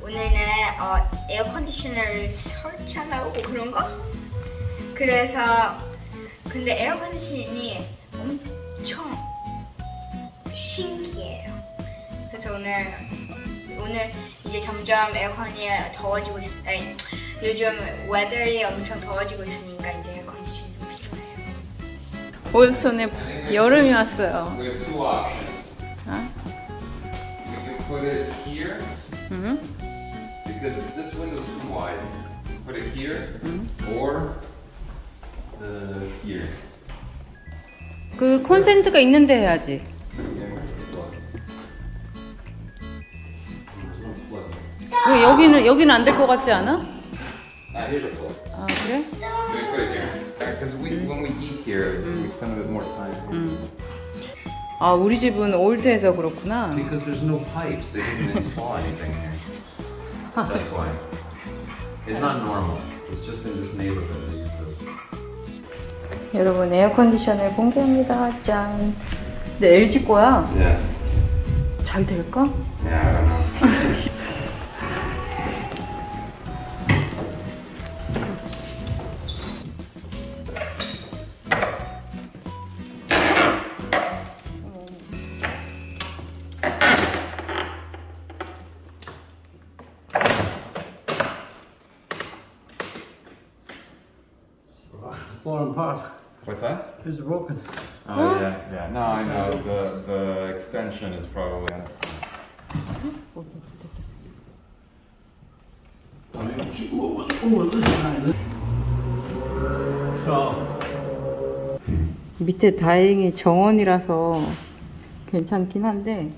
오늘은 에어컨디셔너를 설치하려고 그런 거? 그래서 근데 에어컨디셔너이 엄청 신기해요. 그래서 오늘 이제 점점 에어컨이 더워지고 아니, 요즘 웨더이 엄청 더워지고 있으니까 이제 에어컨디셔너 좀 필요해요. 보스턴에 여름이 왔어요. We have two options. We can put it here because this window is too wide. Put it here or here. 그 콘센트가 있는데 해야지. 왜 여기는 안 될 것 같지 않아? Here's a plug. 아 그래? We put it here because when we eat here, we spend a bit more time. 아 우리 집은 올드해서 그렇구나. Because there's no pipes, they didn't install anything here. That's why. It's not normal. It's just in this neighborhood that you put. 여러분 에어컨디셔너를 공개합니다. 짠. 근데 LG 거야. Yes. 잘 될까? Yeah, I don't know. Falling apart. What's that? It's broken. Oh yeah. No, I know. The extension is probably. Oh, listen. So. 밑에 다행히 정원이라서 괜찮긴 한데.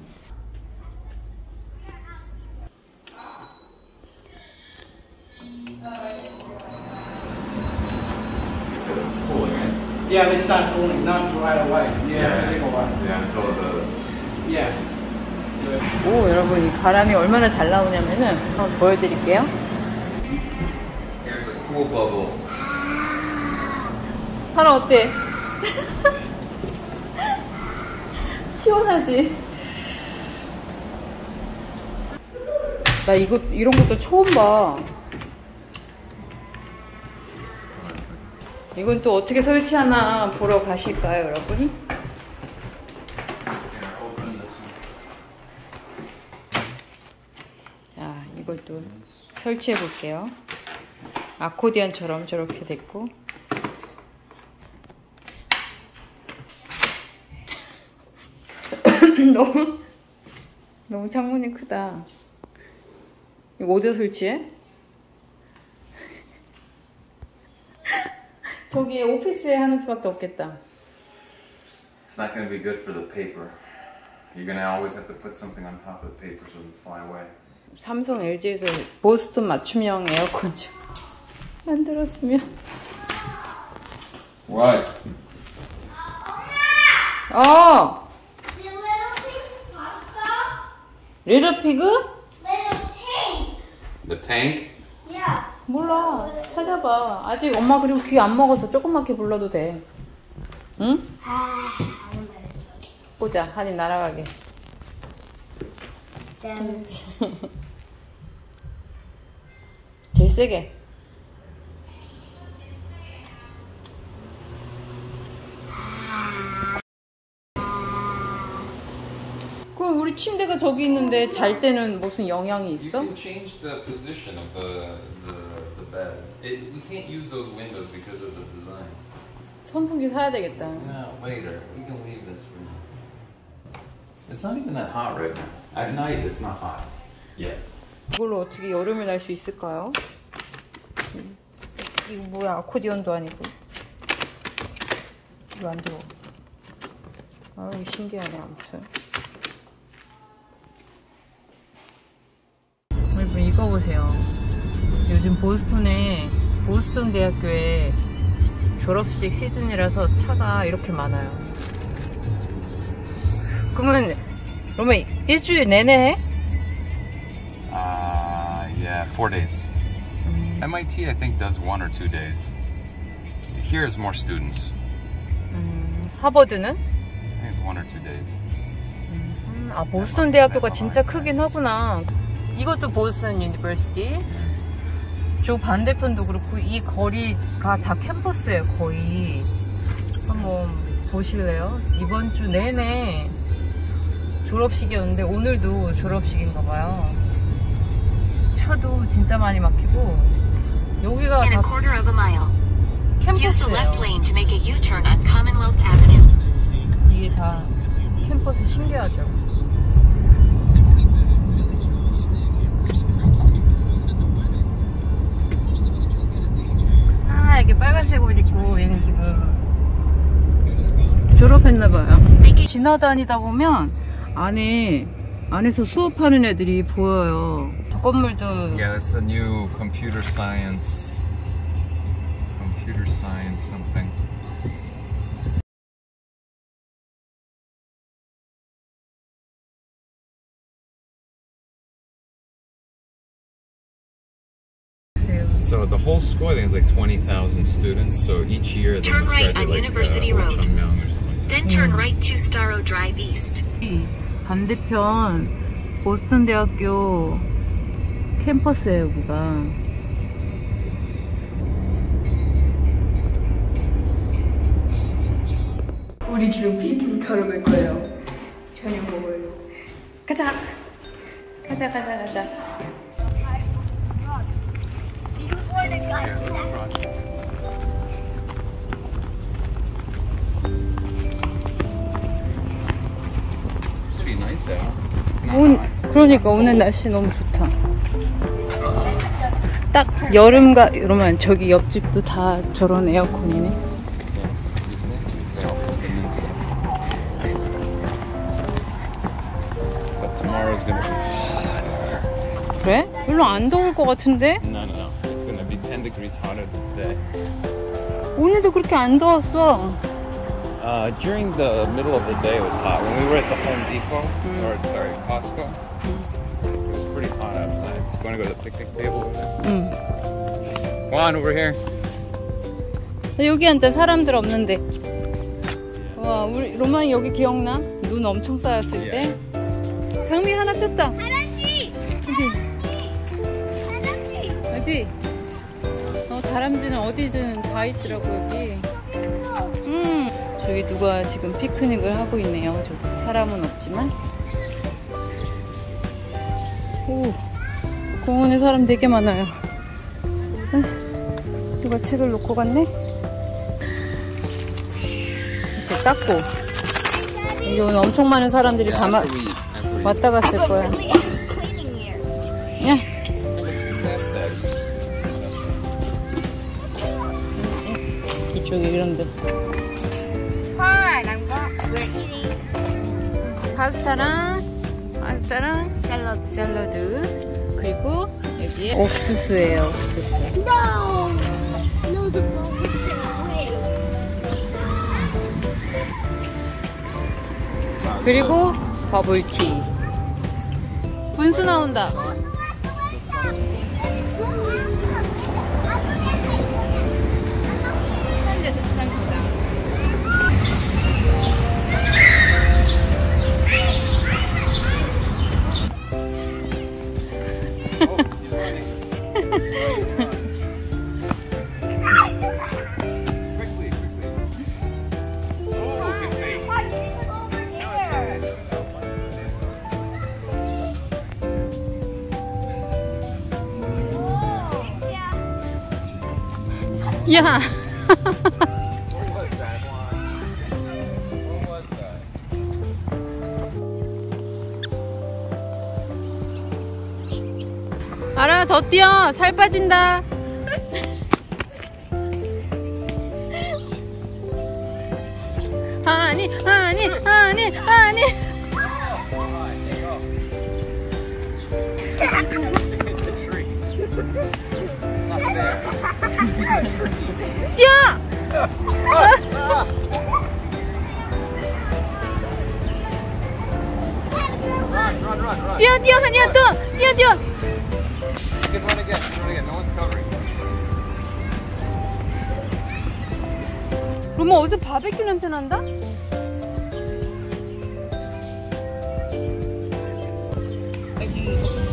Yeah, they start cooling, not right away. Yeah, take a while. Yeah, until the. Yeah. 오 여러분 이 바람이 얼마나 잘 나오냐면은 한번 보여드릴게요. Here's a cool bubble. 하나 어때? 시원하지? 나 이런 것도 처음 봐. 이건 또 어떻게 설치하나 보러 가실까요, 여러분? 자, 이걸 또 설치해 볼게요. 아코디언처럼 저렇게 됐고. 너무 창문이 크다. 이거 어디다 설치해? 저기 오피스에 하는 수밖에 없겠다. It's not going to be good for the paper. You're going to always have to put something on top of the paper so it will fly away. 삼성 LG에서 보스턴 맞춤형 에어컨 좀 만들었으면. What? 어! Little pig pasta? 리틀 피그? Little tank. The tank? Yeah. 몰라. 찾아봐. 아직 엄마 그리고 귀 안 먹어서 조그맣게 불러도 돼. 응? 보자. 한이 날아가게. 제일 세게. 그럼 우리 침대가 저기 있는데 잘 때는 무슨 영향이 You 있어? can change the position of the bed. We can't use those windows because of the design. 선풍기 사야 되겠다. No, later. We can leave this for now. It's not even that hot right now. At night, it's not hot yet. 이걸로 어떻게 여름을 날 수 있을까요? 이거 뭐야? 아코디언도 아니고. 이거 안 들어. 아유 신기하네 아무튼. 여러분 이거 보세요. 요즘 보스턴 대학교에 졸업식 시즌이라서 차가 이렇게 많아요. 그러면 일주일 내내 해? Yeah, 4 days. MIT, I think, does 1 or 2 days. Here is more students. 하버드는? I think it's 1 or 2 days. 아 보스턴 대학교가 진짜 크긴 하구나. 이것도 보스턴 유니버시티. 저 반대편도 그렇고 이 거리가 다 캠퍼스예요 거의. 한번 보실래요? 이번 주 내내 졸업식이었는데 오늘도 졸업식인가봐요. 차도 진짜 많이 막히고 여기가 다 캠퍼스예요. 이게 다 캠퍼스 신기하죠? 아 이렇게 빨간색 옷 입고 얘는 지금 졸업했나봐요. 지나다니다 보면 안에서 수업하는 애들이 보여요. 건물도. Yeah, that's a new computer science something. So the whole school, I think, is like 20,000 students. So each year they Turn must right graduate on like University Road. Chungmyeong or something. Then turn right to Starro Drive East. 반대편 보스턴 대학교 캠퍼스예요, 여기가. 우리 지금 피팅 가러 갈 거예요. 저녁 먹으러. 가자. 가자. Before the guy. Pretty nice out. 그러니까 오늘 날씨 너무 좋다. 딱 여름가 이러면 저기 옆집도 다 저런 에어컨이네. Yes, you see? They all put them in. But tomorrow's gonna be hotter. 그래? 별로 안 더울 것 같은데? No. It's gonna be 10 degrees hotter than today. 오늘도 그렇게 안 더웠어. During the middle of the day it was hot. When we were at the Home Depot, or sorry, Costco, it was pretty hot outside. You wanna go to the picnic table over there? 응. Come on, over here. 여기 앉아 사람들 없는데. 와, 우리 로만 여기 기억나? 눈 엄청 쌓였을 때. 장미 하나 폈다. 다람쥐. 어디? 다람쥐는 어디든 다 있더라고 여기. 저기 누가 지금 피크닉을 하고 있네요. 저기 사람은 없지만. 오, 공원에 사람 되게 많아요. 누가 책을 놓고 갔네? 이렇게 닦고. 여기 오늘 엄청 많은 사람들이 왔다 갔을 거야. Cleaning here. 야. 이쪽에 이런데. Fine, we're eating 파스타랑 샐러드 그리고 여기에 옥수수예요. 옥수수. No. No, the phone is away. 그리고 버블티. 분수 나온다. 야. 알아, 더 뛰어. 살 빠진다. 아니. 뛰어! 뛰어, 한이야, 또! 뛰어! Run again. No one's covering. 로마 어디서 바베큐 냄새 난다? As you